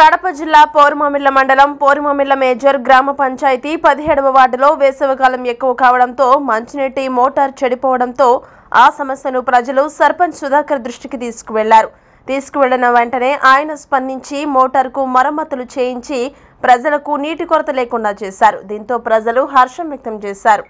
కడప జిల్లా పోరుమామిళ్ల మండలం పోరుమామిళ్ల మేజర్ గ్రామ పంచాయతీ 17వ వార్డులో వేసవికాలం ఎక్కువ కావడంతో మంచినీటి మోటార్ చెడిపోవడంతో ఆ సమస్యను ప్రజలు సర్పంచ్ సుధాకర్ దృష్టికి తీసుకువెళ్లిన వెంటనే ఆయన స్పందించి మోటార్కు మరమ్మతులు చేయించి ప్రజలకు నీటి కొరత లేకుండా చేశారు. దీంతో ప్రజలు హర్షం వ్యక్తం చేశారు.